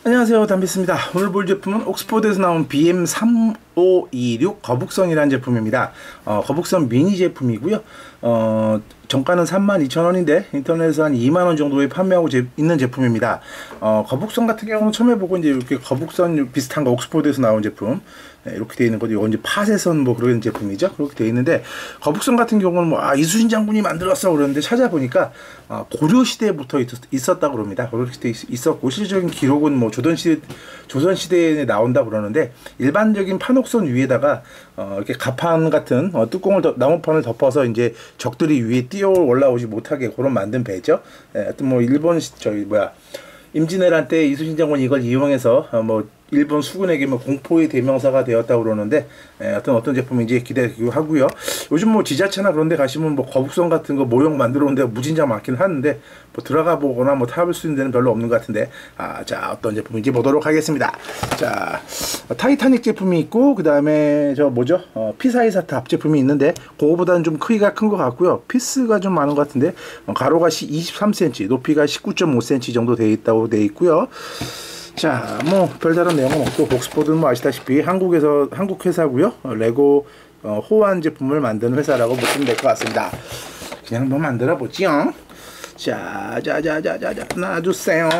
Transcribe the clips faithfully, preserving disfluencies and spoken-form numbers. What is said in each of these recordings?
안녕하세요, 담비스입니다. 오늘 볼 제품은 옥스포드에서 나온 비엠 삼오이육 거북선이라는 제품입니다. 어, 거북선 미니 제품이고요. 어, 정가는 삼만 이천 원인데 인터넷에서 한 이만 원 정도에 판매하고 제, 있는 제품입니다. 어, 거북선 같은 경우는 처음 해보고 이제 이렇게 거북선 비슷한 거 옥스포드에서 나온 제품, 네, 이렇게 되어 있는 거죠. 이건 이제 팥에선 뭐 그런 제품이죠. 그렇게 되어 있는데, 거북선 같은 경우는 뭐 아, 이순신 장군이 만들었어 그러는데 찾아보니까 아, 고려 시대부터 있었, 다 그럽니다. 고려 시대에 있었고 실질적인 기록은 뭐 조선 시대 조선 시대에 나온다 그러는데, 일반적인 판옥선 위에다가 어, 이렇게 가판 같은 어, 뚜껑을 더, 나무판을 덮어서 이제 적들이 위에 뛰어 올라오지 못하게 그런 만든 배죠. 예, 하여튼 뭐 일본 시, 저기 뭐야 임진왜란 때 이순신 장군이 이걸 이용해서 어, 뭐 일본 수군에게 뭐 공포의 대명사가 되었다고 그러는데, 예, 하여튼 어떤 제품인지 기대되기도 하고요. 요즘 뭐 지자체나 그런 데 가시면 뭐 거북선 같은 거 모형 만들어 온 데가 무진장 많긴 하는데, 뭐 들어가 보거나 뭐 타볼 수 있는 데는 별로 없는 것 같은데, 아, 자, 어떤 제품인지 보도록 하겠습니다. 자, 어, 타이타닉 제품이 있고, 그 다음에 저 뭐죠? 어, 피사이사탑 제품이 있는데, 그거보다는 좀 크기가 큰 것 같고요. 피스가 좀 많은 것 같은데, 어, 가로가 이십삼 센티미터, 높이가 십구 점 오 센티미터 정도 되어 있다고 되어 있고요. 자, 뭐 별다른 내용은 없고, 옥스포드는 뭐 아시다시피 한국에서 한국 회사고요. 어, 레고 어, 호환 제품을 만드는 회사라고 보시면 될 것 같습니다. 그냥 뭐 만들어 보지요. 자, 자자자자자 놔주세요.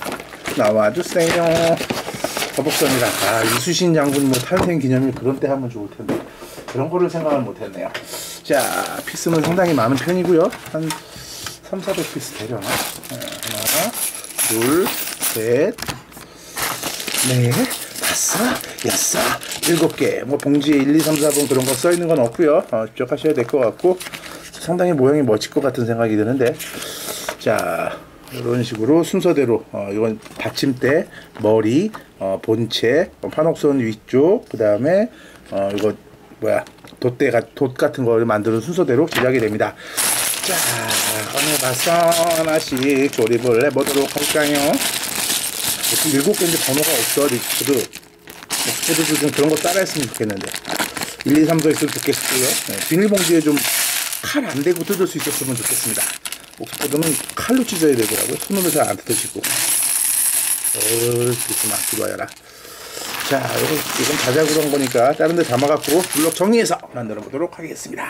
나와주세요. 거북선이라. 아, 이순신 장군 뭐 탄생 기념일 그런 때 하면 좋을 텐데 그런 거를 생각을 못했네요. 자, 피스는 상당히 많은 편이고요. 한 삼사백 피스 되려나? 하나, 둘, 셋. 네, 다섯, 여섯, 일곱 개. 뭐 봉지에 일, 이, 삼, 사 번 그런 거 써 있는 건 없고요. 어, 직접 하셔야 될 것 같고, 상당히 모양이 멋질 것 같은 생각이 드는데, 자, 이런 식으로 순서대로 어, 이건 받침대, 머리, 어, 본체, 어, 판옥선 위쪽, 그 다음에 어, 이거 뭐야 돛대 돛 같은 거를 만드는 순서대로 제작이 됩니다. 자, 어느 봐서 하나씩 조립을 해보도록 할까요? 일곱 개인데 번호가 없어. 리스트도 옥스포드도 좀 그런 거 따라 했으면 좋겠는데, 일, 이, 삼, 사 있으면 좋겠고요. 네, 비닐봉지에 좀 칼 안 대고 뜯을 수 있었으면 좋겠습니다. 옥스포드는 칼로 찢어야 되더라고요. 손으로 잘 안 뜯어지고. 어이, 좀 아끼봐야라. 자, 이건, 이건 자작으로 한 거니까 다른 데 담아갖고 블록 정리해서 만들어 보도록 하겠습니다.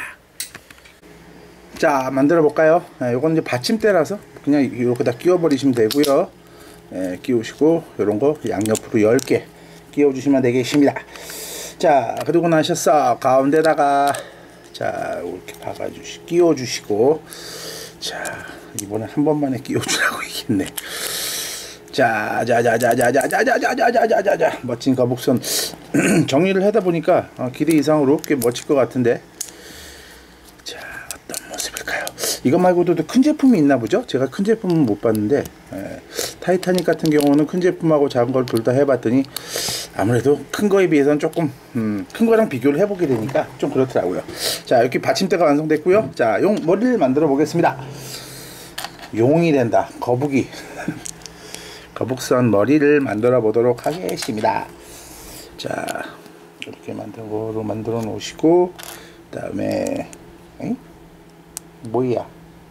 자, 만들어 볼까요? 네, 이건 이제 받침대라서 그냥 이렇게 다 끼워버리시면 되고요. 예, 끼우시고 요런 거 양옆으로 열 개 끼워 주시면 되겠습니다. 자, 그리고 나셔서 가운데다가 자 이렇게 박아 주시 끼워 주시고, 자 이번에 한 번만에 끼워 주라고 얘기했네. 자, 자, 자, 자, 자, 자, 자, 자, 자, 자, 자, 자, 자, 멋진 거북선 정리를 하다 보니까 어, 기대 이상으로 꽤 멋질 것 같은데, 자, 어떤 모습일까요? 이것 말고도 큰 제품이 있나 보죠? 제가 큰 제품은 못 봤는데, 에, 타이타닉 같은 경우는 큰 제품하고 작은 걸 둘 다 해봤더니 아무래도 큰 거에 비해서는 조금 음, 큰 거랑 비교를 해보게 되니까 좀 그렇더라고요. 자, 이렇게 받침대가 완성됐고요. 자, 용 머리를 만들어 보겠습니다. 용이 된다. 거북이. 거북선 머리를 만들어 보도록 하겠습니다. 자, 이렇게 만든 거로 만들어 놓으시고, 그 다음에 에? 뭐야?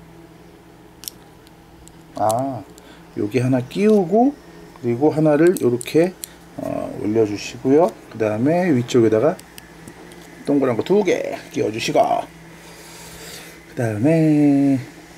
아, 여기 하나 끼우고, 그리고 하나를 이렇게 어, 올려주시고요. 그 다음에 위쪽에다가 동그란 거 두 개 끼워주시고, 그 다음에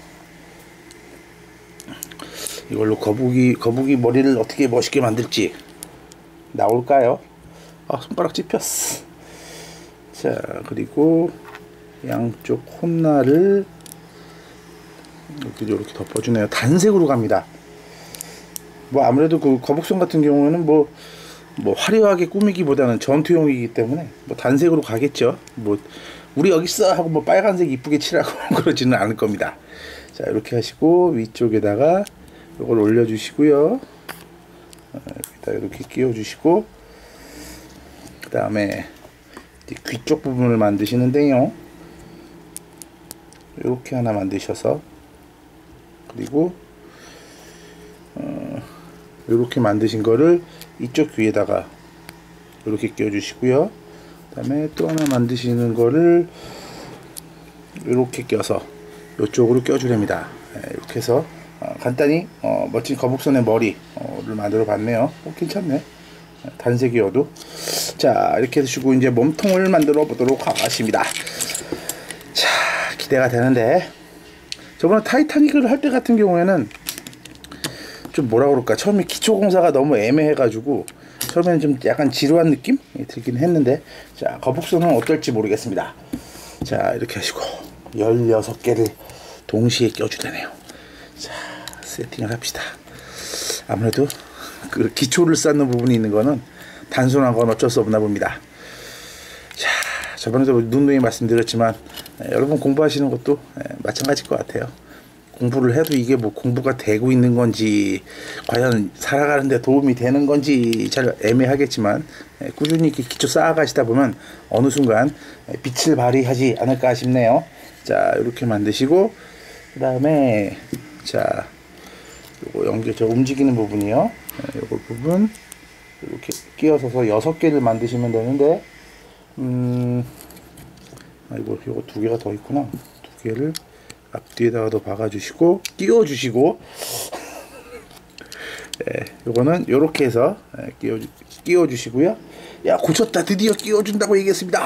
이걸로 거북이 거북이 머리를 어떻게 멋있게 만들지 나올까요? 아, 손가락 찝혔어. 자, 그리고 양쪽 콧날을 이렇게 이렇게 덮어주네요. 단색으로 갑니다. 뭐 아무래도 그 거북선 같은 경우에는 뭐, 뭐 화려하게 꾸미기보다는 전투용이기 때문에 뭐 단색으로 가겠죠. 뭐 우리 여기 있어 하고 뭐 빨간색 이쁘게 칠하고 그러지는 않을 겁니다. 자, 이렇게 하시고 위쪽에다가 이걸 올려주시고요. 여기다 이렇게 끼워주시고, 그 다음에 귀 쪽 부분을 만드시는데요. 이렇게 하나 만드셔서, 그리고 어, 이렇게 만드신 거를 이쪽 귀에다가 이렇게 끼워주시고요. 그 다음에 또 하나 만드시는 거를 이렇게 껴서 이쪽으로 껴주랍니다. 네, 이렇게 해서 어, 간단히 어, 멋진 거북선의 머리 어, 를 만들어 봤네요. 어, 괜찮네. 단색이어도. 자, 이렇게 해주시고 이제 몸통을 만들어 보도록 하겠습니다. 자, 기대가 되는데, 저번에 타이타닉을 할 때 같은 경우에는 좀 뭐라 그럴까, 처음에 기초 공사가 너무 애매해가지고 처음에는 좀 약간 지루한 느낌 들긴 했는데, 자, 거북선은 어떨지 모르겠습니다. 자, 이렇게 하시고 열여섯 개를 동시에 껴주다네요. 자, 세팅을 합시다. 아무래도 그 기초를 쌓는 부분이 있는 거는 단순한 건 어쩔 수 없나 봅니다. 자, 저번에도 누누이 말씀드렸지만 에, 여러분 공부하시는 것도 에, 마찬가지일 것 같아요. 공부를 해도 이게 뭐 공부가 되고 있는 건지, 과연 살아가는데 도움이 되는 건지 잘 애매하겠지만, 에, 꾸준히 이렇게 기초 쌓아가시다 보면 어느 순간 에, 빛을 발휘하지 않을까 싶네요. 자, 이렇게 만드시고, 그 다음에 자, 요거 연결, 저 움직이는 부분이요. 네, 요거 부분 이렇게 끼워서서 여섯 개를 만드시면 되는데, 음, 아이고, 요거 두 개가 더 있구나. 두 개를 앞뒤에다가 더 박아주시고 끼워주시고, 네, 요거는 요렇게 해서 끼워 끼워주시고요. 야, 고쳤다. 드디어 끼워준다고 얘기했습니다.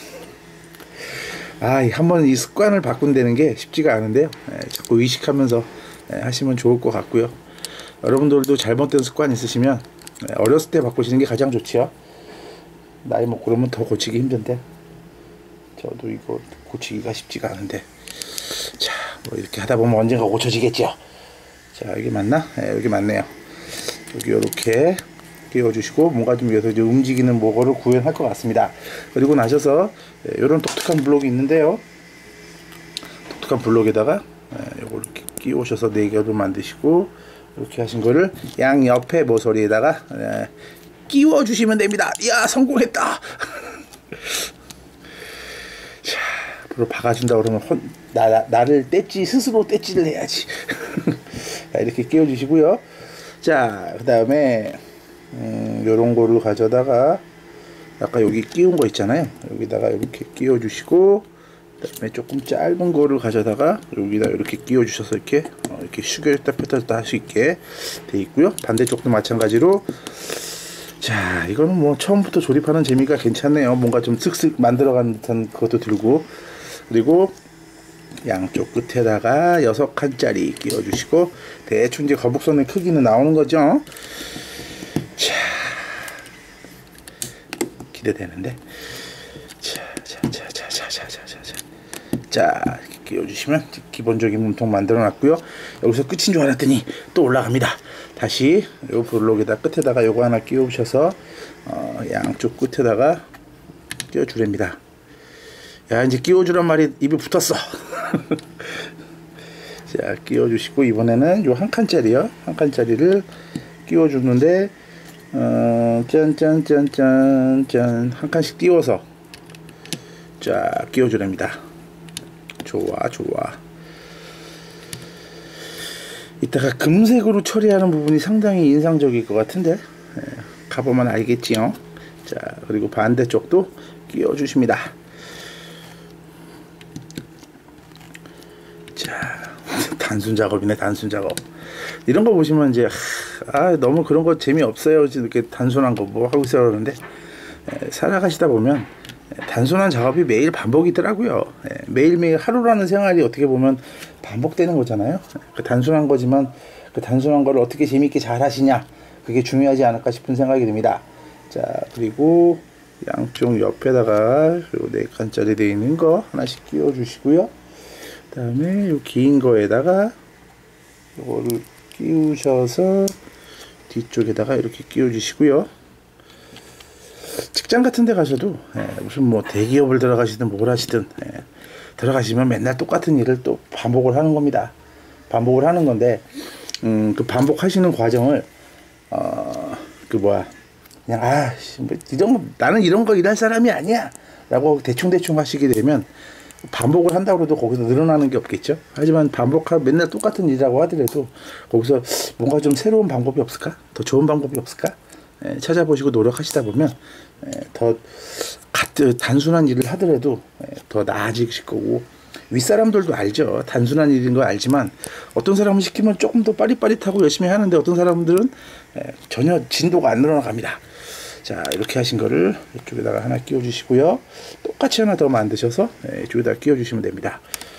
아, 한번 이 습관을 바꾼다는 게 쉽지가 않은데요. 네, 자꾸 의식하면서 네, 하시면 좋을 것 같고요. 여러분들도 잘못된 습관 있으시면 네, 어렸을 때 바꾸시는 게 가장 좋지요. 나이 먹고 그러면 더 고치기 힘든데, 저도 이거 고치기가 쉽지가 않은데, 자, 뭐 이렇게 하다 보면 언젠가 고쳐지겠죠. 자, 여기 맞나? 네, 여기 맞네요. 여기 이렇게 끼워주시고, 뭔가 좀 위해서 이제 움직이는 모거를 구현할 것 같습니다. 그리고 나셔서 이런 독특한 블록이 있는데요. 독특한 블록에다가 요걸 이렇게 끼우셔서 네 개를 만드시고, 이렇게 하신 거를 양 옆에 모서리에다가 끼워 주시면 됩니다. 이야, 성공했다. 자, 앞으로 박아준다 그러면 혼, 나, 나, 나를 떼찌, 스스로 떼찌를 해야지. 자, 이렇게 끼워 주시고요. 자, 그 다음에 음, 요런 거를 가져다가 아까 여기 끼운 거 있잖아요. 여기다가 이렇게 끼워 주시고, 그다음에 조금 짧은 거를 가져다가 여기다 이렇게 끼워 주셔서 이렇게 어, 이렇게 슈결했다 폈다 할 수 있게 돼 있고요. 반대쪽도 마찬가지로. 자, 이거는 뭐 처음부터 조립하는 재미가 괜찮네요. 뭔가 좀 슥슥 만들어가는 듯한 그것도 들고, 그리고 양쪽 끝에다가 여섯 칸짜리 끼워 주시고, 대충 이제 거북선의 크기는 나오는 거죠. 자, 기대되는데. 자, 자, 자, 자, 자, 자, 자, 자, 자. 자, 이렇게 끼워주시면 기본적인 몸통 만들어 놨고요. 여기서 끝인 줄 알았더니 또 올라갑니다. 다시 요 블록에다 끝에다가 요거 하나 끼우셔서 어, 양쪽 끝에다가 끼워주랍니다. 야, 이제 끼워주란 말이 입에 붙었어. 자, 끼워주시고, 이번에는 요 한 칸짜리요. 한 칸짜리를 끼워주는데, 어, 짠짠짠짠짠 한 칸씩 띄워서 자, 끼워주랍니다. 좋아, 좋아. 이따가 금색으로 처리하는 부분이 상당히 인상적일 것 같은데, 예, 가보면 알겠지요. 자, 그리고 반대쪽도 끼워주십니다. 자, 단순 작업이네, 단순 작업. 이런 거 보시면 이제 아, 너무 그런 거 재미없어요. 이렇게 단순한 거 뭐 하고 있어요. 그러는데 에, 살아가시다 보면 에, 단순한 작업이 매일 반복이더라고요. 에, 매일매일 하루라는 생활이 어떻게 보면 반복되는 거잖아요. 그 단순한 거지만 그 단순한 걸 어떻게 재미있게 잘 하시냐, 그게 중요하지 않을까 싶은 생각이 듭니다. 자, 그리고 양쪽 옆에다가 요 네 칸짜리 되어 있는 거 하나씩 끼워 주시고요. 그 다음에 요 긴 거에다가 요거를 끼우셔서 뒤쪽에다가 이렇게 끼워 주시고요. 직장 같은 데 가셔도 예, 무슨 뭐 대기업을 들어가시든 뭘 하시든 예, 들어가시면 맨날 똑같은 일을 또 반복을 하는 겁니다. 반복을 하는 건데 음, 그 반복하시는 과정을 어, 그 뭐야 그냥 아, 뭐 이런 거, 나는 이런 거 일할 사람이 아니야 라고 대충대충 하시게 되면 반복을 한다고 해도 거기서 늘어나는 게 없겠죠. 하지만 반복하고 맨날 똑같은 일이라고 하더라도 거기서 뭔가 좀 새로운 방법이 없을까? 더 좋은 방법이 없을까? 에, 찾아보시고 노력하시다 보면 에, 더 같은 단순한 일을 하더라도 에, 더 나아지실 거고 윗사람들도 알죠. 단순한 일인 거 알지만 어떤 사람은 시키면 조금 더 빠릿빠릿하고 열심히 하는데 어떤 사람들은 전혀 진도가 안 늘어나갑니다. 자, 이렇게 하신 거를 이쪽에다가 하나 끼워 주시고요. 똑같이 하나 더 만드셔서 이쪽에다가 끼워 주시면 됩니다.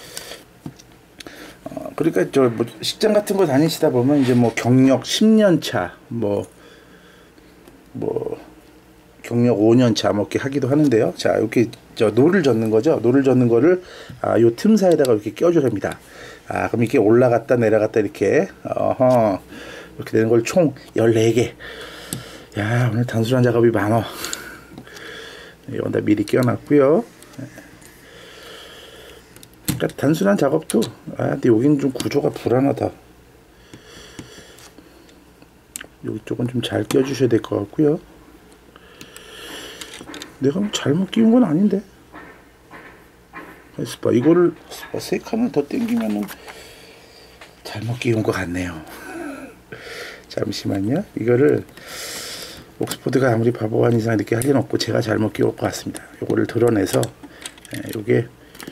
어, 그러니까 저 뭐 식장 같은 거 다니시다 보면 이제 뭐 경력 십 년 차, 뭐 뭐 경력 오 년 차 뭐 이렇게 하기도 하는데요. 자, 이렇게 저 노를 젓는 거죠. 노를 젓는 거를 아, 요 틈 사이에다가 이렇게 껴주랍니다. 아, 그럼 이렇게 올라갔다 내려갔다 이렇게 어허 이렇게 되는 걸 총 열네 개. 야, 오늘 단순한 작업이 많어. 이건 다 미리 끼워놨고요. 그러니까 단순한 작업도 아, 근데 여기는 좀 구조가 불안하다. 여기 쪽은 좀 잘 끼워주셔야 될 것 같고요. 내가 잘못 끼운 건 아닌데. 그래서 봐, 이거를 세 칸을 더 당기면은 잘못 끼운 것 같네요. 잠시만요. 이거를 옥스포드가 아무리 바보한 이상 이렇게 할 리는 없고 제가 잘못 끼울 것 같습니다. 요거를 드러내서 예, 요게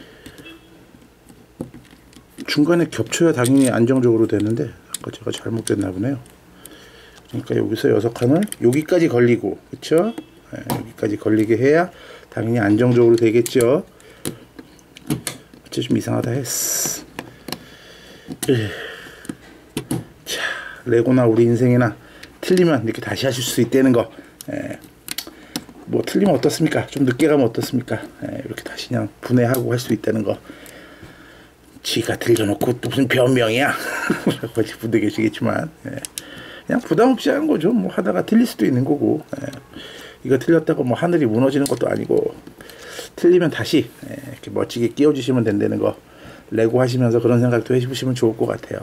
중간에 겹쳐야 당연히 안정적으로 되는데 아까 제가 잘못됐나 보네요. 그러니까 여기서 여섯 칸을 여기까지 걸리고, 그쵸? 예, 여기까지 걸리게 해야 당연히 안정적으로 되겠죠. 어째 좀 이상하다 했어. 예. 자, 레고나 우리 인생이나 틀리면 이렇게 다시 하실 수 있다는 거. 예. 뭐 틀리면 어떻습니까? 좀 늦게 가면 어떻습니까? 예, 이렇게 다시 그냥 분해하고 할 수 있다는 거. 지가 들려놓고 또 무슨 변명이야? 라고 하실 분도 계시겠지만 예. 그냥 부담 없이 하는 거죠. 뭐 하다가 틀릴 수도 있는 거고. 예. 이거 틀렸다고 뭐 하늘이 무너지는 것도 아니고 틀리면 다시 예, 이렇게 멋지게 끼워주시면 된다는 거. 레고 하시면서 그런 생각도 해보시면 좋을 것 같아요.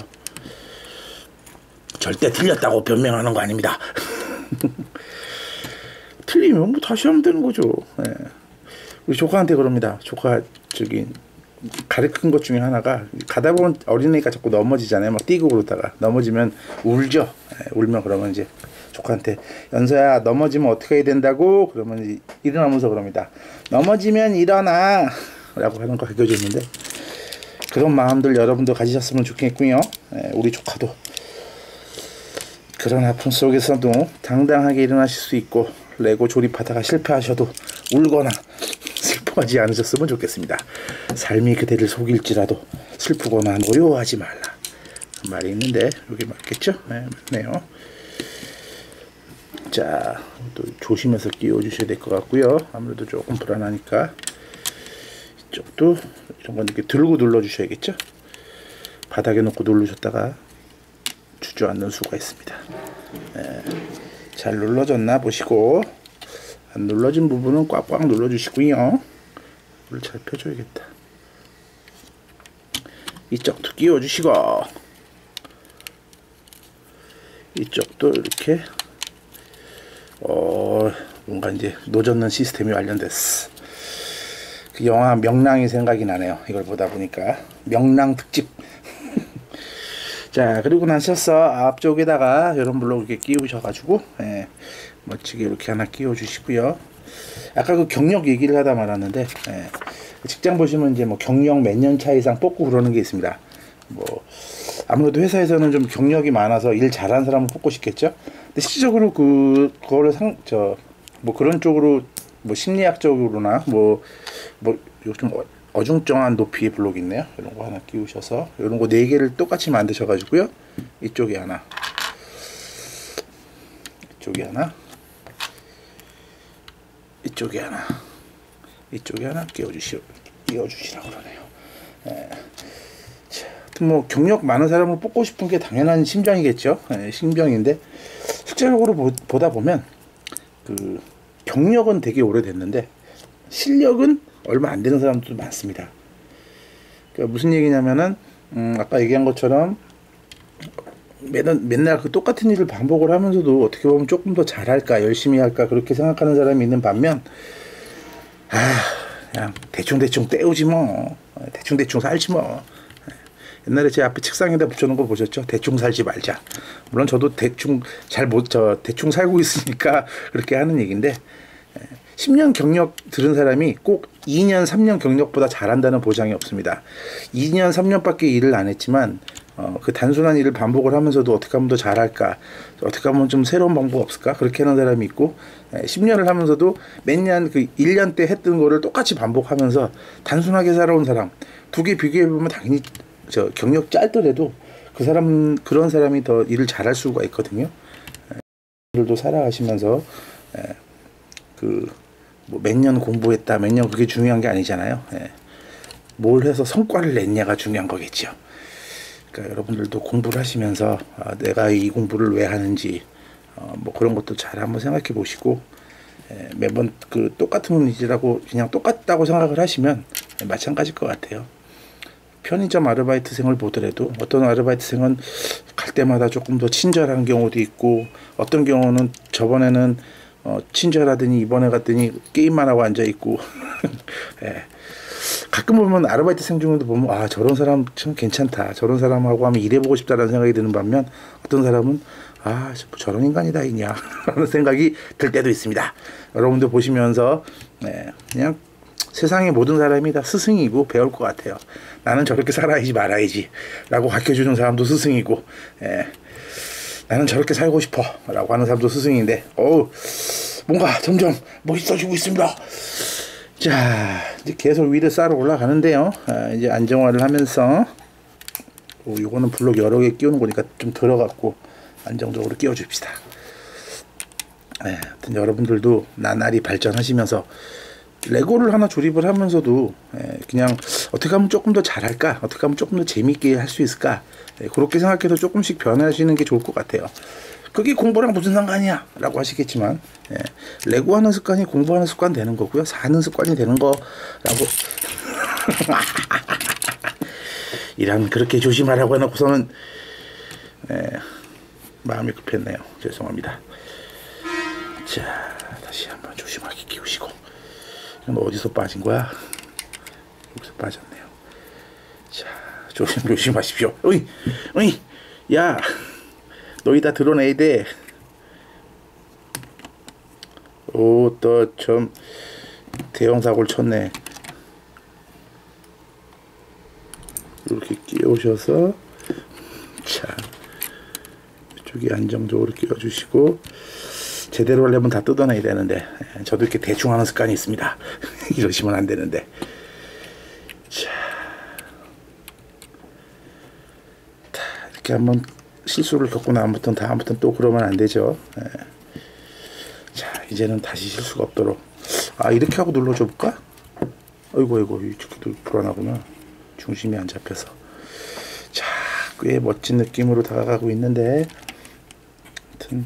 절대 틀렸다고 변명하는 거 아닙니다. 틀리면 뭐 다시 하면 되는 거죠. 예. 우리 조카한테 그럽니다. 조카 저기 가르친 것 중에 하나가 가다 보면 어린애가 자꾸 넘어지잖아요. 막 뛰고 그러다가 넘어지면 울죠. 예, 울면 그러면 이제 조카한테 연서야 넘어지면 어떻게 해야 된다고? 그러면 이제 일어나면서 그럽니다. 넘어지면 일어나 라고 하는 거 가르쳐줬는데 그런 마음들 여러분도 가지셨으면 좋겠고요. 예, 우리 조카도 그런 아픔 속에서도 당당하게 일어나실 수 있고 레고 조립하다가 실패하셔도 울거나 슬퍼하지 않으셨으면 좋겠습니다. 삶이 그대를 속일지라도 슬프거나 노여워하지 말라 말이 있는데 여기 맞겠죠? 네, 맞네요. 자, 또 조심해서 끼워 주셔야 될 것 같고요. 아무래도 조금 불안하니까 이쪽도 이런 건 이렇게 들고 눌러 주셔야겠죠? 바닥에 놓고 누르셨다가 주저앉는 수가 있습니다. 네, 잘 눌러졌나 보시고 안 눌러진 부분은 꽉꽉 눌러 주시고요. 이걸 잘 펴줘야겠다. 이쪽도 끼워 주시고 이쪽도 이렇게 어 뭔가 이제 노젓는 시스템이 완료됐어. 그 영화 명랑이 생각이 나네요. 이걸 보다 보니까 명랑 특집. 자, 그리고 나셔서 앞쪽에다가 이런 블록 이렇게 끼우셔가지고 예, 멋지게 이렇게 하나 끼워 주시고요. 아까 그 경력 얘기를 하다 말았는데 예, 직장 보시면 이제 뭐 경력 몇 년 차 이상 뽑고 그러는 게 있습니다. 뭐 아무래도 회사에서는 좀 경력이 많아서 일 잘하는 사람을 뽑고 싶겠죠. 근데 실질적으로 그 그거를 상 저 뭐 그런 쪽으로 뭐 심리학적으로나 뭐 뭐 요즘 어중쩡한 높이의 블록이 있네요. 이런 거 하나 끼우셔서 이런 거 네 개를 똑같이 만드셔 가지고요. 이쪽에 하나, 이쪽에 하나, 이쪽에 하나, 이쪽에 하나 끼워주시 끼워주시라고 그러네요. 예. 자, 뭐 경력 많은 사람을 뽑고 싶은 게 당연한 심정이겠죠. 예, 심정인데 실제적으로 보, 보다 보면 그 경력은 되게 오래됐는데 실력은 얼마 안 되는 사람들도 많습니다. 그러니까 무슨 얘기냐면은 음, 아까 얘기한 것처럼 맨날, 맨날 그 똑같은 일을 반복을 하면서도 어떻게 보면 조금 더 잘할까 열심히 할까 그렇게 생각하는 사람이 있는 반면 아 그냥 대충대충 때우지 뭐 대충대충 살지 뭐. 옛날에 제 앞에 책상에다 붙여놓은 거 보셨죠? 대충 살지 말자. 물론 저도 대충 잘 못 저 대충 살고 있으니까 그렇게 하는 얘기인데 십 년 경력 들은 사람이 꼭 이 년, 삼 년 경력보다 잘한다는 보장이 없습니다. 이 년, 삼 년밖에 일을 안 했지만 어, 그 단순한 일을 반복을 하면서도 어떻게 하면 더 잘할까, 어떻게 하면 좀 새로운 방법 없을까, 그렇게 하는 사람이 있고, 에, 십 년을 하면서도 매년 그 일 년 때 했던 거를 똑같이 반복하면서 단순하게 살아온 사람, 두 개 비교해보면 당연히 저 경력 짧더라도 그 사람, 그런 사람이 더 일을 잘할 수가 있거든요. 들도 살아가시면서 에, 그 뭐 몇 년 공부했다, 몇 년, 그게 중요한 게 아니잖아요. 에, 뭘 해서 성과를 냈냐가 중요한 거겠죠. 그러니까 여러분들도 공부를 하시면서 아, 내가 이 공부를 왜 하는지 어, 뭐 그런 것도 잘 한번 생각해 보시고, 에, 매번 그 똑같은 일이라고 그냥 똑같다고 생각을 하시면 마찬가지일 것 같아요. 편의점 아르바이트생을 보더라도 어떤 아르바이트생은 갈 때마다 조금 더 친절한 경우도 있고, 어떤 경우는 저번에는 어, 친절하더니 이번에 갔더니 게임만 하고 앉아 있고 예. 가끔 보면 아르바이트생 중에도 보면 아, 저런 사람 참 괜찮다, 저런 사람하고 하면 일해보고 싶다라는 생각이 드는 반면, 어떤 사람은 아, 저런 인간이다 있냐 라는 생각이 들 때도 있습니다. 여러분들 보시면서 네, 그냥 세상의 모든 사람이 다 스승이고 배울 것 같아요. 나는 저렇게 살아야지 말아야지 라고 가르쳐주는 사람도 스승이고, 예, 나는 저렇게 살고 싶어 라고 하는 사람도 스승인데, 어우, 뭔가 점점 멋있어지고 있습니다. 자, 이제 계속 위를 쌓아 올라가는데요. 아, 이제 안정화를 하면서, 오, 요거는 블록 여러 개 끼우는 거니까 좀 들어갔고 안정적으로 끼워 줍시다. 네, 하여튼 여러분들도 나날이 발전하시면서 레고를 하나 조립을 하면서도 예, 그냥 어떻게 하면 조금 더 잘할까, 어떻게 하면 조금 더 재미있게 할 수 있을까, 예, 그렇게 생각해서 조금씩 변화하시는 게 좋을 것 같아요. 그게 공부랑 무슨 상관이야 라고 하시겠지만, 예, 레고 하는 습관이 공부하는 습관 되는 거고요, 사는 습관이 되는 거라고 이란 그렇게 조심하라고 해놓고서는 예, 마음이 급했네요. 죄송합니다. 자, 다시 한번 조심하게 끼우시고. 너 어디서 빠진 거야? 여기서 빠졌네요. 자, 조심 조심하십시오. 어이, 어이, 야, 너희 다 드러내야 돼. 오, 또 좀 대형 사고를 쳤네. 이렇게 끼우셔서, 자, 이쪽에 안정적으로 끼워주시고. 제대로 하려면 다 뜯어내야 되는데, 저도 이렇게 대충 하는 습관이 있습니다. 이러시면 안 되는데. 자, 이렇게 한번 실수를 겪고 나면부터는 다음부터는 또 그러면 안 되죠. 자, 이제는 다시 실수가 없도록. 아, 이렇게 하고 눌러줘 볼까? 어이구, 어이구, 이쪽도 불안하구나. 중심이 안 잡혀서. 자, 꽤 멋진 느낌으로 다가가고 있는데, 하여튼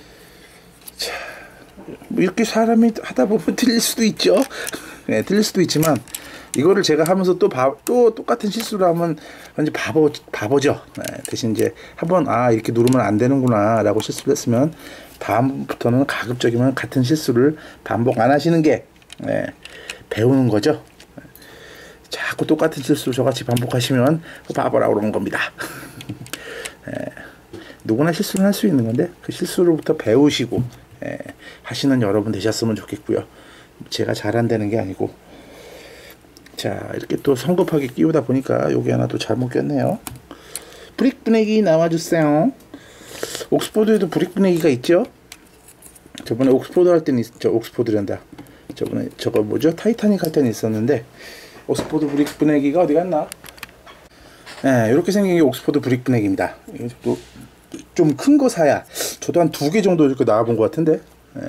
뭐 이렇게 사람이 하다 보면 틀릴 수도 있죠. 네, 틀릴 수도 있지만 이거를 제가 하면서 또, 바, 또 똑같은 실수를 하면 완전 바보, 바보죠. 네, 대신 이제 한번 아, 이렇게 누르면 안 되는구나 라고 실수를 했으면 다음부터는 가급적이면 같은 실수를 반복 안 하시는 게 네, 배우는 거죠. 네, 자꾸 똑같은 실수를 저같이 반복하시면 바보라고 그러는 겁니다. 네, 누구나 실수를 할 수 있는 건데 그 실수로부터 배우시고 예, 하시는 여러분 되셨으면 좋겠고요. 제가 잘한다는 게 아니고. 자, 이렇게 또 성급하게 끼우다 보니까 여기 하나 또 잘못 꼈네요. 브릭 분해기 나와주세요. 옥스포드에도 브릭 분해기가 있죠. 저번에 옥스포드 할 때는 있었죠. 옥스포드란다. 저번에 저거 뭐죠? 타이타닉 할 때는 있었는데 옥스포드 브릭 분해기가 어디 갔나? 예, 이렇게 생긴 게 옥스포드 브릭 분해기입니다. 이거 좀 큰 거 사야. 저도 한 두 개 정도 이렇게 나와본 것 같은데. 예.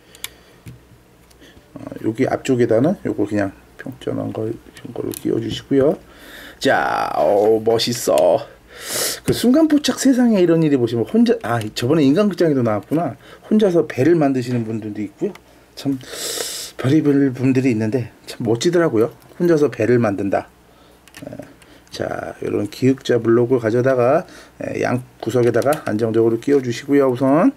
어, 여기 앞쪽에다는 요거 그냥 평전한 걸 이거로 끼워주시고요. 자, 어, 멋있어. 그 순간포착 세상에 이런 일이 보시면 혼자, 아, 저번에 인간극장에도 나왔구나. 혼자서 배를 만드시는 분들도 있고요. 참 별의별 분들이 있는데 참 멋지더라고요. 혼자서 배를 만든다. 예. 자, 이런 기역자 블록을 가져다가 양 구석에다가 안정적으로 끼워 주시고요. 우선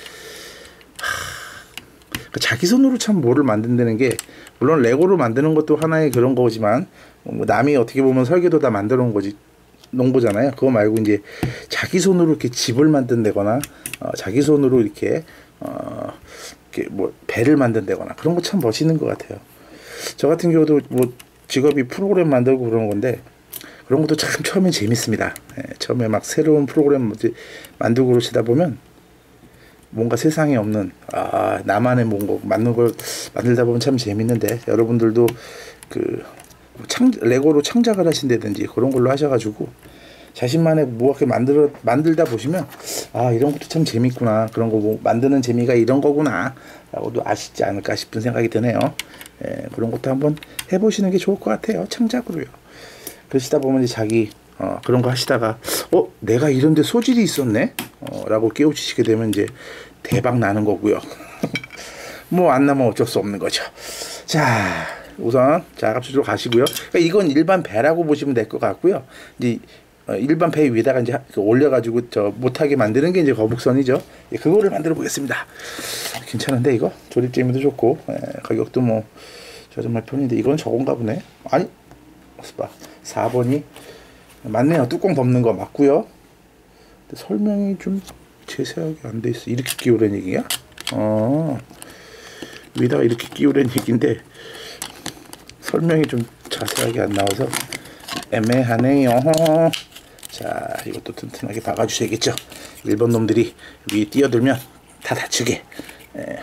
하, 자기 손으로 참 뭐를 만든다는 게, 물론 레고로 만드는 것도 하나의 그런 거지만 뭐 남이 어떻게 보면 설계도 다 만들어 놓은 거지, 놓은 거잖아요. 그거 말고 이제 자기 손으로 이렇게 집을 만든다거나 어, 자기 손으로 이렇게 어, 이렇게 뭐 배를 만든다거나 그런 거 참 멋있는 것 같아요. 저 같은 경우도 뭐 직업이 프로그램 만들고 그러는 건데 그런 것도 참 처음엔 재밌습니다. 예, 처음에 막 새로운 프로그램 만들고 그러시다 보면 뭔가 세상에 없는 아 나만의 뭔가 만든 걸 만들다 보면 참 재밌는데 여러분들도 그 창, 레고로 창작을 하신다든지 그런 걸로 하셔가지고 자신만의 뭐 이렇게 만들어 만들다 보시면 아 이런 것도 참 재밌구나 그런 거 뭐 만드는 재미가 이런 거구나 라고도 아시지 않을까 싶은 생각이 드네요. 예, 그런 것도 한번 해보시는 게 좋을 것 같아요. 창작으로요. 그러시다 보면 이제 자기 어, 그런 거 하시다가 어 내가 이런데 소질이 있었네 어, 라고 깨우치시게 되면 이제 대박 나는 거고요. 뭐 안 나면 어쩔 수 없는 거죠. 자 우선 자갑수로 가시고요. 그러니까 이건 일반 배라고 보시면 될 것 같고요. 이제 어, 일반 배 위에다가 이제 올려가지고 저 못하게 만드는 게 이제 거북선이죠. 예, 그거를 만들어 보겠습니다. 괜찮은데 이거 조립 재미도 좋고 예, 가격도 뭐 저렴할 편인데 이건 저건가 보네. 아니 봐 사 번이 맞네요. 뚜껑 덮는 거 맞고요. 근데 설명이 좀 자세하게 안 돼 있어. 이렇게 끼우라는 얘기야? 어 위에다가 이렇게 끼우라는 얘기인데 설명이 좀 자세하게 안 나와서 애매하네요. 자 이것도 튼튼하게 박아주셔야겠죠. 일본 놈들이 위에 뛰어들면 다 다치게. 예.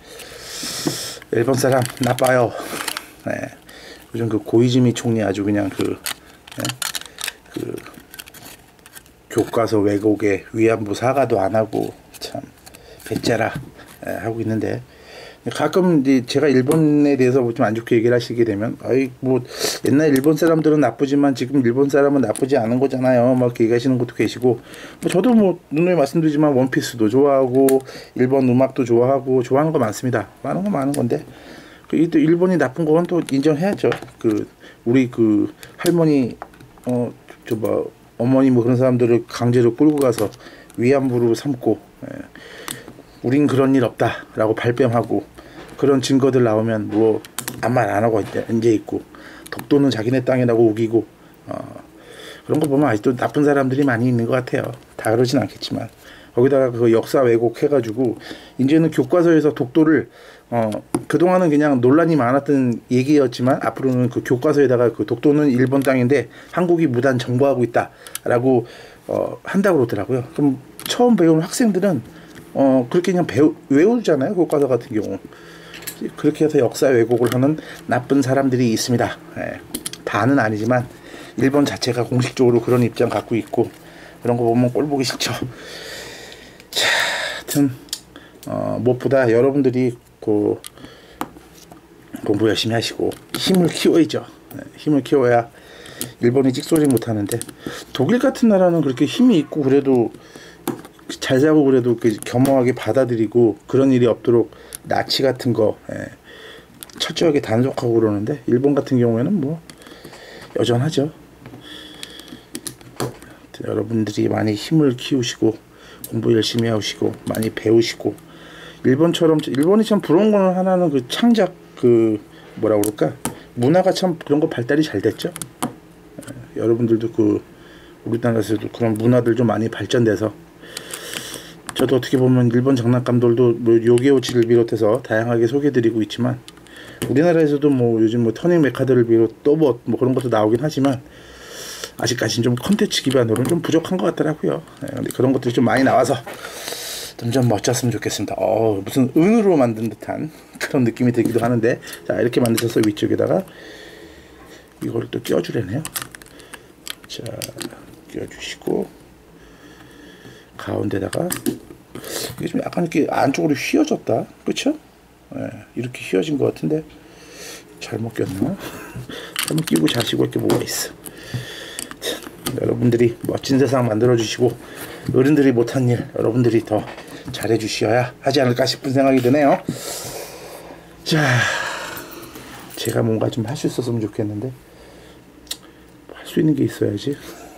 일본 사람 나빠요. 예. 요즘 그 고이즈미 총리 아주 그냥 그, 예? 그 교과서 왜곡에 위안부 사과도 안 하고 참 배째라 예, 하고 있는데 가끔 이제 제가 일본에 대해서 좀 안 좋게 얘기를 하시게 되면 아이 뭐 옛날 일본 사람들은 나쁘지만 지금 일본 사람은 나쁘지 않은 거잖아요 막 이렇게 얘기하시는 것도 계시고 뭐 저도 뭐 누누이 말씀드리지만 원피스도 좋아하고 일본 음악도 좋아하고 좋아하는 거 많습니다. 많은 거 많은 건데 그 또 일본이 나쁜 건 또 인정해야죠. 그 우리 그 할머니 어 저 뭐 어머니 뭐 그런 사람들을 강제로 끌고 가서 위안부로 삼고 예. 우린 그런 일 없다라고 발뺌하고 그런 증거들 나오면 뭐 아무 말 안 하고 이제 있고 독도는 자기네 땅이라고 우기고 어, 그런 거 보면 아직도 나쁜 사람들이 많이 있는 것 같아요. 다 그러진 않겠지만 거기다가 그 역사 왜곡해가지고 이제는 교과서에서 독도를 어 그동안은 그냥 논란이 많았던 얘기였지만 앞으로는 그 교과서에다가 그 독도는 일본 땅인데 한국이 무단 정부하고 있다라고 어 한다고 그러더라고요. 그럼 처음 배우는 학생들은 어 그렇게 그냥 배우 외우잖아요. 교과서 같은 경우 그렇게 해서 역사 왜곡을 하는 나쁜 사람들이 있습니다. 예. 다는 아니지만 일본 자체가 공식적으로 그런 입장 갖고 있고 그런 거 보면 꼴 보기 싫죠. 자, 하여튼 어, 무엇보다 여러분들이 그 공부 열심히 하시고 힘을 키워야죠. 네, 힘을 키워야 일본이 찍소리 못하는데 독일 같은 나라는 그렇게 힘이 있고 그래도 잘 자고 그래도 겸허하게 받아들이고 그런 일이 없도록 나치 같은 거 예, 철저하게 단속하고 그러는데 일본 같은 경우에는 뭐 여전하죠. 여러분들이 많이 힘을 키우시고 공부 열심히 하시고 많이 배우시고 일본처럼 일본이 참 부러운 거는 하나는 그 창작 그 뭐라 그럴까 문화가 참 그런 거 발달이 잘 됐죠. 예, 여러분들도 그 우리나라에서도 그런 문화들 좀 많이 발전돼서 저도 어떻게 보면 일본 장난감들도 뭐 요게오치를 비롯해서 다양하게 소개드리고 있지만 우리나라에서도 뭐 요즘 뭐 터닝 메카드를 비롯 또 뭐 뭐 그런 것도 나오긴 하지만 아직까지는 좀 컨텐츠 기반으로는 좀 부족한 것 같더라고요. 네, 근데 그런 것들이 좀 많이 나와서 점점 멋졌으면 좋겠습니다. 어 무슨 은으로 만든 듯한 그런 느낌이 들기도 하는데 자 이렇게 만드셔서 위쪽에다가 이거를 또 껴주려네요. 자 껴주시고 가운데다가 이게 좀 약간 이렇게 안쪽으로 휘어졌다, 그렇죠? 네, 이렇게 휘어진 것 같은데 잘못 꼈나? 한번 끼고 자시고 이렇게 뭐가 있어. 자, 여러분들이 멋진 세상 만들어 주시고 어른들이 못한 일 여러분들이 더 잘해 주셔야 하지 않을까 싶은 생각이 드네요. 자, 제가 뭔가 좀 할 수 있었으면 좋겠는데 할 수 있는 게 있어야지.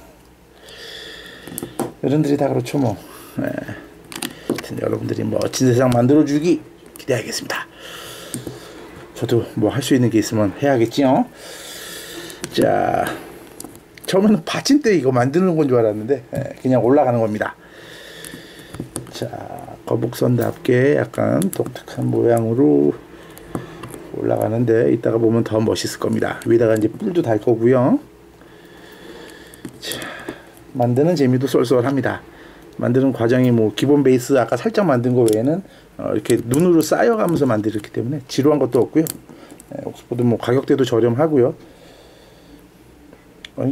어른들이 다 그렇죠 뭐. 네. 하여튼 여러분들이 멋진 세상 만들어주기 기대하겠습니다. 저도 뭐 할 수 있는 게 있으면 해야겠지요. 자, 처음에는 받침대 이거 만드는 건 줄 알았는데 네, 그냥 올라가는 겁니다. 자, 거북선답게 약간 독특한 모양으로 올라가는데 이따가 보면 더 멋있을 겁니다. 위에다가 이제 뿔도 달 거고요. 자, 만드는 재미도 쏠쏠합니다. 만드는 과정이 뭐 기본 베이스 아까 살짝 만든 거 외에는 어 이렇게 눈으로 쌓여가면서 만들었기 때문에 지루한 것도 없고요. 네, 옥스포드 뭐 가격대도 저렴하고요. 어이?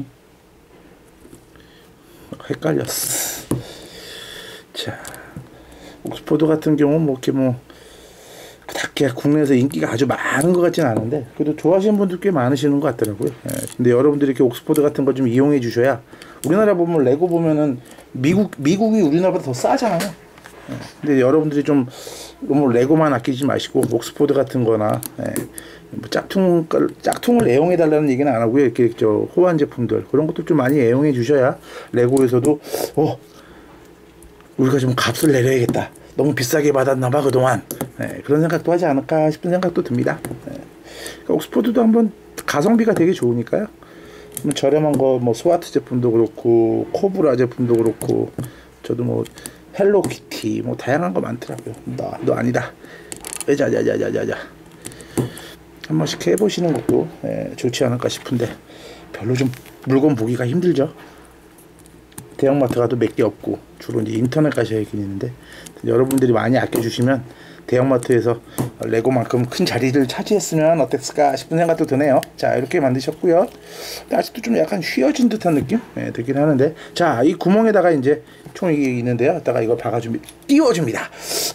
헷갈렸어. 자, 옥스포드 같은 경우는 뭐 이렇게 뭐 그닥 국내에서 인기가 아주 많은 것 같진 않은데 그래도 좋아하시는 분들 꽤 많으시는 것 같더라고요. 예, 근데 여러분들이 이렇게 옥스포드 같은 거 좀 이용해 주셔야, 우리나라 보면 레고 보면은 미국 미국이 우리나라보다 더 싸잖아요. 예, 근데 여러분들이 좀 너무 레고만 아끼지 마시고 옥스포드 같은 거나 예, 뭐 짝퉁 짝퉁을 애용해 달라는 얘기는 안 하고요. 이렇게 저 호환 제품들 그런 것도 좀 많이 애용해 주셔야 레고에서도 어 우리가 좀 값을 내려야겠다, 너무 비싸게 받았나봐 그동안, 네, 그런 생각도 하지 않을까 싶은 생각도 듭니다. 네. 그러니까 옥스포드도 한번 가성비가 되게 좋으니까요. 뭐 저렴한 거 뭐 스와트 제품도 그렇고 코브라 제품도 그렇고, 저도 뭐 헬로키티 뭐 다양한 거 많더라고요. 너, 너 아니다. 자자자자자자 한 번씩 해보시는 것도 예, 좋지 않을까 싶은데 별로 좀 물건 보기가 힘들죠. 대형마트 가도 몇 개 없고 주로 이제 인터넷 가셔야긴 있는데, 여러분들이 많이 아껴주시면 대형마트에서 레고만큼 큰 자리를 차지했으면 어땠을까 싶은 생각도 드네요. 자, 이렇게 만드셨고요. 아직도 좀 약간 휘어진 듯한 느낌 네, 들긴 하는데, 자, 이 구멍에다가 이제 총이 있는데요. 이따가 이걸 박아줍니다. 띄워줍니다.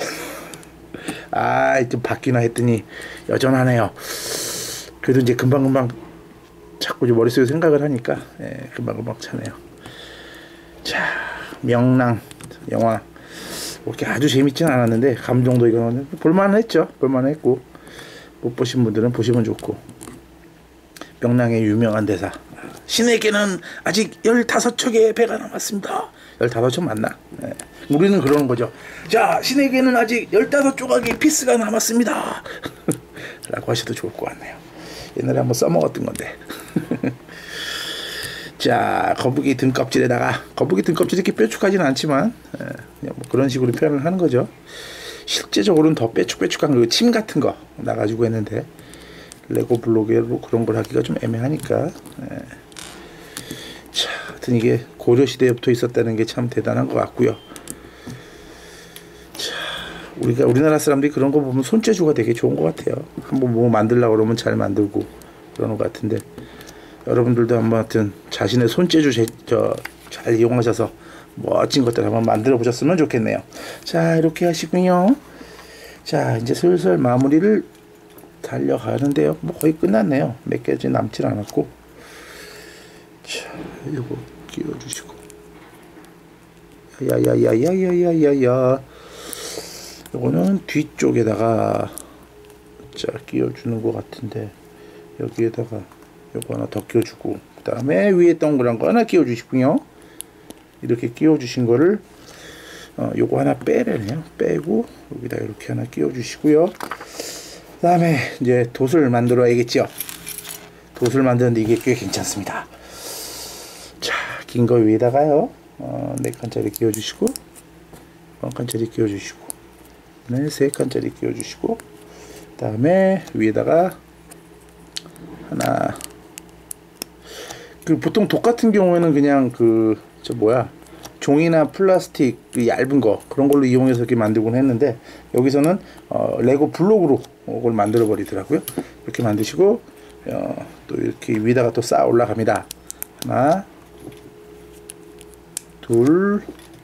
아, 좀 바뀌나 했더니 여전하네요. 그래도 이제 금방금방 자꾸 머릿속에 생각을 하니까 예, 금방금방 차네요. 자, 명랑 영화 그렇게 아주 재밌진 않았는데 감정도 이거는 볼만했죠. 볼만했고, 못 보신 분들은 보시면 좋고. 명랑의 유명한 대사, 신에게는 아직 열다섯 척의 배가 남았습니다. 열다섯 척 맞나? 네. 우리는 그러는 거죠. 자, 신에게는 아직 열다섯 조각의 피스가 남았습니다. 라고 하셔도 좋을 것 같네요. 옛날에 한번 써먹었던 건데. 자, 거북이 등껍질에다가, 거북이 등껍질이 이렇게 뾰족하지는 않지만 에, 그냥 뭐 그런 식으로 표현을 하는 거죠. 실제적으로는 더 뾰족뾰족한 그 침 같은 거 나가지고 했는데 레고 블록으로 그런 걸 하기가 좀 애매하니까. 에. 자, 하여튼 이게 고려 시대부터 있었다는 게 참 대단한 것 같고요. 자, 우리가 우리나라 사람들이 그런 거 보면 손재주가 되게 좋은 것 같아요. 한번 뭐 만들려고 그러면 잘 만들고 그러는 것 같은데, 여러분들도 한번 하여튼 자신의 손재주 제, 저, 잘 이용하셔서 멋진 것들 한번 만들어 보셨으면 좋겠네요. 자, 이렇게 하시고요. 자, 이제 슬슬 마무리를 달려가는데요. 뭐 거의 끝났네요. 몇 개지 남질 않았고. 자, 이거 끼워주시고. 야야야야야야야야. 이거는 뒤쪽에다가 자 끼워주는 것 같은데, 여기에다가 요거 하나 더 끼워주고, 그 다음에 위에 동그란 거 하나 끼워주시고요. 이렇게 끼워주신 거를 어, 요거 하나 빼래네요. 빼고 여기다 이렇게 하나 끼워주시고요. 그 다음에 이제 돛을 만들어야겠죠. 돛을 만드는데 이게 꽤 괜찮습니다. 자, 긴 거 위에다가요 어, 네 칸짜리 끼워주시고, 한 칸짜리 끼워주시고, 네, 세 칸짜리 끼워주시고, 그 다음에 위에다가 하나. 그 보통 독 같은 경우에는 그냥 그 저 뭐야 종이나 플라스틱 그 얇은 거 그런 걸로 이용해서 이렇게 만들곤 했는데, 여기서는 어, 레고 블록으로 그걸 만들어 버리더라고요. 이렇게 만드시고 어, 또 이렇게 위에다가 또 쌓아 올라갑니다. 하나, 둘,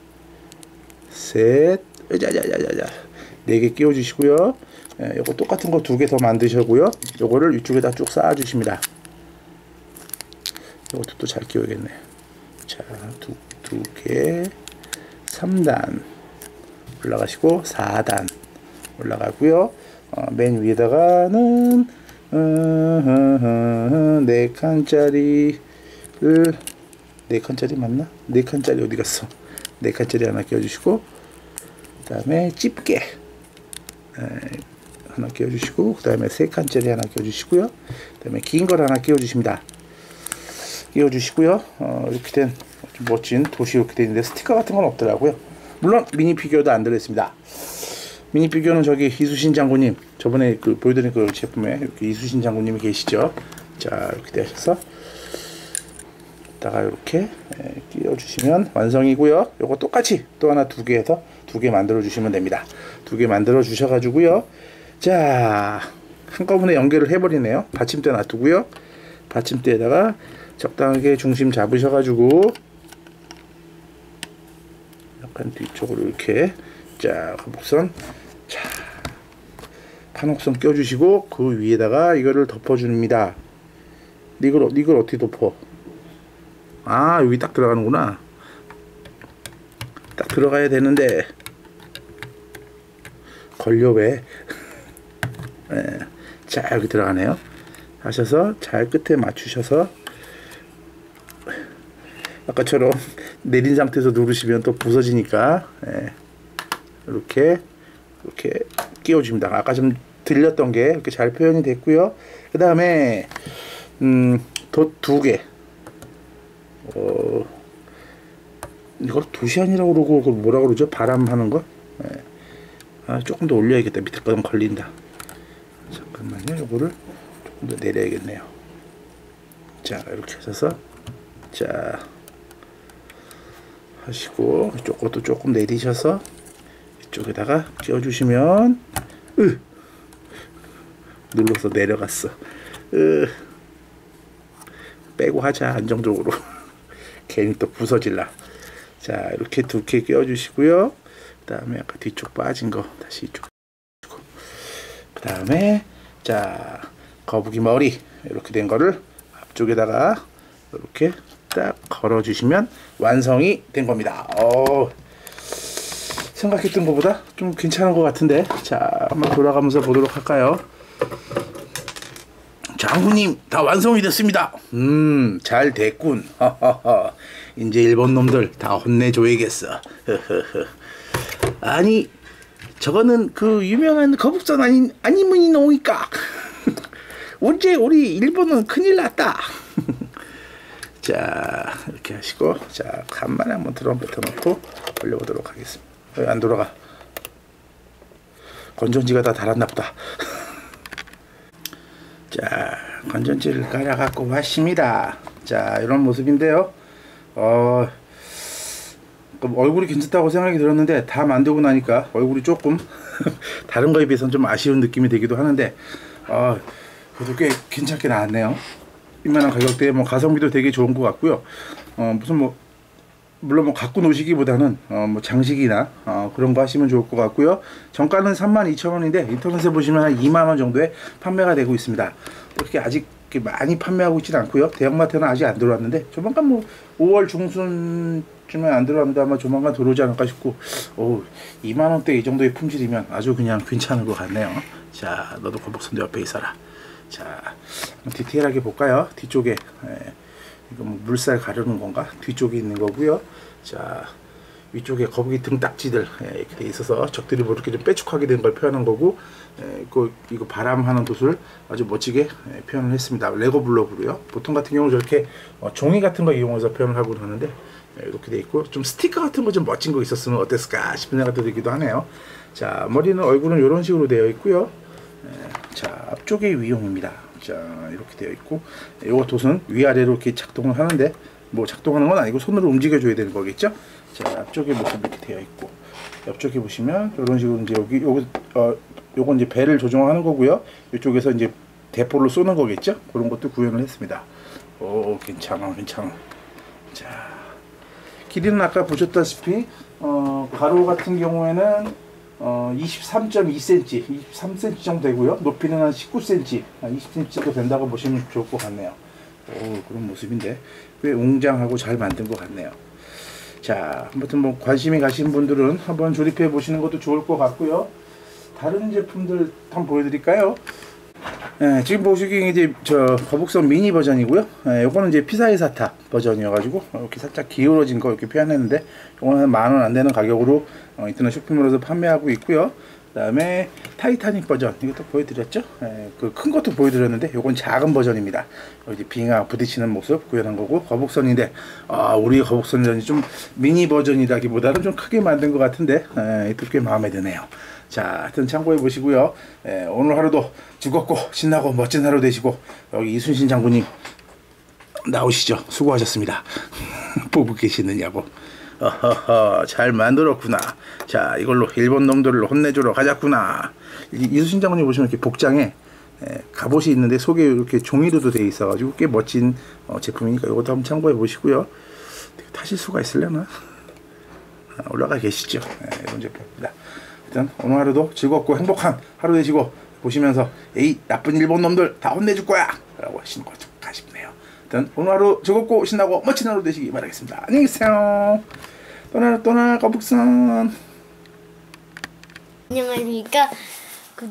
셋, 자자자자자 네 개 끼워 주시고요. 예, 요거 똑같은 거 두 개 더 만드시고요. 요거를 이쪽에다 쭉 쌓아 주십니다. 이것도 또 잘 끼워야겠네. 자, 두, 두 개, 삼 단 올라가시고, 사 단 올라가고요. 어, 맨 위에다가는 어, 어, 어, 네 칸짜리를, 네 칸짜리 맞나? 네 칸짜리 어디 갔어? 네 칸짜리 하나 끼워주시고, 그 다음에 집게 에, 하나 끼워주시고, 그 다음에 세 칸짜리 하나 끼워주시고요. 그 다음에 긴 걸 하나 끼워주십니다. 끼워주시고요. 어, 이렇게 된 멋진 돛이 이렇게 되는데 스티커 같은 건 없더라고요. 물론 미니 피규어도 안 들어있습니다. 미니 피규어는 저기 이수신 장군님, 저번에 그 보여드린 그 제품에 이렇게 이수신 장군님이 계시죠. 자, 이렇게 되셔서 이따가 이렇게 끼워주시면 완성이고요. 요거 똑같이 또 하나 두 개에서 두 개 만들어 주시면 됩니다. 두 개 만들어 주셔가지고요. 자, 한꺼번에 연결을 해버리네요. 받침대 놔두고요. 받침대에다가 적당하게 중심 잡으셔가지고 약간 뒤쪽으로 이렇게, 자, 거북선, 자, 판옥선 껴주시고 그 위에다가 이거를 덮어줍니다. 이걸, 이걸 어떻게 덮어? 아, 여기 딱 들어가는구나. 딱 들어가야 되는데 걸려 왜? 네. 자, 여기 들어가네요. 하셔서 잘 끝에 맞추셔서 아까처럼 내린 상태에서 누르시면 또 부서지니까, 네. 이렇게 이렇게 끼워줍니다. 아까 좀 들렸던 게 이렇게 잘 표현이 됐고요. 그 다음에 음, 돛 두 개. 어, 이걸 도시안이라고 그러고 그걸 뭐라 그러죠? 바람 하는 거? 네. 아, 조금 더 올려야겠다. 밑에 거는 걸린다. 잠깐만요. 이거를 조금 더 내려야겠네요. 자, 이렇게 하셔서, 자, 하시고 이쪽 것도 조금 내리셔서 이쪽에다가 끼워주시면, 으! 눌러서 내려갔어. 으! 빼고 하자, 안정적으로. 괜히 또 부서질라. 자, 이렇게 두 개 끼워주시고요. 그 다음에 아까 뒤쪽 빠진 거 다시 이쪽. 그 다음에, 자, 거북이 머리 이렇게 된 거를 앞쪽에다가 이렇게 딱 걸어주시면 완성이 된 겁니다. 어, 생각했던 것보다 좀 괜찮은 것 같은데, 자, 한번 돌아가면서 보도록 할까요? 장군님, 다 완성이 됐습니다. 음, 잘 됐군. 허허허. 이제 일본 놈들 다 혼내줘야겠어. 아니, 저거는 그 유명한 거북선 아니, 아니문이 나오니까. 언제 우리 일본은 큰일 났다. 자, 이렇게 하시고, 자, 간만에 한번 드럼 뱉어놓고 올려보도록 하겠습니다. 왜 안 돌아가? 건전지가 다 달았나 보다. 자, 건전지를 깔아 갖고 왔습니다. 자, 이런 모습인데요. 어, 얼굴이 괜찮다고 생각이 들었는데 다 만들고 나니까 얼굴이 조금 다른 거에 비해서는 좀 아쉬운 느낌이 되기도 하는데, 어, 그래도 꽤 괜찮게 나왔네요. 이만한 가격대에 뭐 가성비도 되게 좋은 것 같고요. 어, 무슨 뭐 물론 뭐 갖고 노시기보다는 어, 뭐 장식이나 어, 그런 거 하시면 좋을 것 같고요. 정가는 삼만 이천 원인데 인터넷에 보시면 한 이만 원 정도에 판매가 되고 있습니다. 그렇게 아직 많이 판매하고 있지는 않고요. 대형마트는 아직 안 들어왔는데 조만간 뭐 오월 중순쯤에 안 들어왔는데 아마 조만간 들어오지 않을까 싶고, 오, 이만 원대 이 정도의 품질이면 아주 그냥 괜찮은 것 같네요. 자, 너도 거북선도 옆에 있어라. 자, 디테일하게 볼까요? 뒤쪽에, 예, 이거 뭐 물살 가르는 건가? 뒤쪽에 있는 거고요. 자, 위쪽에 거북이 등딱지들, 예, 이렇게 돼 있어서 적들이 뭐 이렇게 좀 빼축하게 된 걸 표현한 거고, 예, 그, 이거 바람하는 돛을 아주 멋지게 예, 표현을 했습니다. 레고 블럭으로요. 보통 같은 경우 저렇게 어, 종이 같은 거 이용해서 표현을 하고 하는데, 예, 이렇게 돼 있고, 좀 스티커 같은 거 좀 멋진 거 있었으면 어땠을까 싶은 생각도 들기도 하네요. 자, 머리는, 얼굴은 이런 식으로 되어 있고요. 예, 자, 앞쪽에 위용입니다. 자, 이렇게 되어 있고, 이거 돛은 위아래로 이렇게 작동을 하는데, 뭐 작동하는 건 아니고 손으로 움직여줘야 되는 거겠죠. 자, 앞쪽에 모습 이렇게 되어 있고, 옆쪽에 보시면 이런 식으로 이제 여기 요거 어 요건 이제 배를 조정하는 거고요. 이쪽에서 이제 대포를 쏘는 거겠죠. 그런 것도 구현을 했습니다. 오, 괜찮아, 괜찮아. 자, 길이는 아까 보셨다시피 어 가로 같은 경우에는 어 이십삼 점 이 센티미터, 이십삼 센티미터 정도 되고요. 높이는 한 십구 센티미터, 한 이십 센티미터 정도 된다고 보시면 좋을 것 같네요. 오, 그런 모습인데 꽤 웅장하고 잘 만든 것 같네요. 자, 아무튼 뭐 관심이 가신 분들은 한번 조립해 보시는 것도 좋을 것 같고요. 다른 제품들 한번 보여드릴까요? 예, 지금 보시기에 이제 저 거북선 미니 버전이고요. 예, 요거는 이제 피사의 사타 버전이어가지고 이렇게 살짝 기울어진 거 이렇게 표현했는데, 요거는 만 원 안 되는 가격으로 어, 인터넷 쇼핑몰에서 판매하고 있고요. 그 그다음에 타이타닉 버전 이것도 보여드렸죠. 그 큰 것도 보여드렸는데 요건 작은 버전입니다. 이제 빙하 부딪히는 모습 구현한 거고, 거북선인데 아 우리 거북선이 좀 미니 버전이라기보다는 좀 크게 만든 것 같은데 에, 꽤 마음에 드네요. 자, 하여튼 참고해 보시고요. 에, 오늘 하루도 즐겁고 신나고 멋진 하루 되시고, 여기 이순신 장군님 나오시죠. 수고하셨습니다. 보고 계시느냐고. 어허허, 잘 만들었구나. 자, 이걸로 일본 놈들을 혼내주러 가자꾸나. 이, 이순신 장군님 보시면 이렇게 복장에 에, 갑옷이 있는데 속에 이렇게 종이로도 되어 있어가지고 꽤 멋진 어, 제품이니까 이것도 한번 참고해 보시고요. 타실 수가 있으려나? 아, 올라가 계시죠. 네, 이런 제품입니다. 일단 오늘 하루도 즐겁고 행복한 하루 되시고, 보시면서 에이 나쁜 일본 놈들 다 혼내줄 거야 라고 하시는 거 좀 가쉽네요. 일단 오늘 하루 즐겁고 신나고 멋진 하루 되시기 바라겠습니다. 안녕히 계세요. 떠나 떠나 거북선. 안녕하십니까. 구,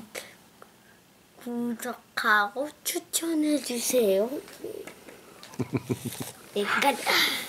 구독하고 추천해주세요. 여기까지.